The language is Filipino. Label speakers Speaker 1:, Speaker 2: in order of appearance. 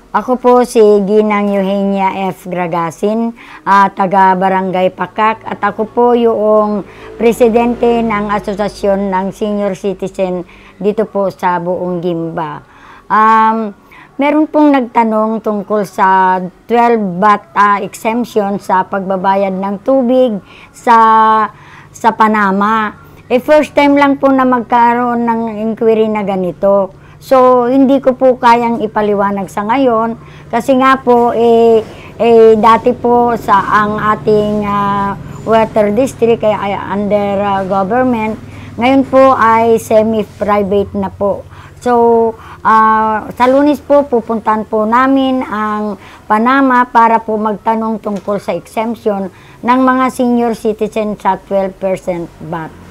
Speaker 1: Ako po si Ginang Eugenia F. Gragasin, taga Barangay Pakak, at ako po yung presidente ng Asosasyon ng Senior Citizen dito po sa buong Gimba. Meron pong nagtanong tungkol sa 12 baht exemption sa pagbabayad ng tubig sa Panama. First time lang po na magkaroon ng inquiry na ganito. So, hindi ko po kayang ipaliwanag sa ngayon kasi nga po, dati po sa ang ating water district ay under government, ngayon po ay semi-private na po. So, sa Lunes po, pupuntahan po namin ang Panama para po magtanong tungkol sa exemption ng mga senior citizen sa 12% VAT.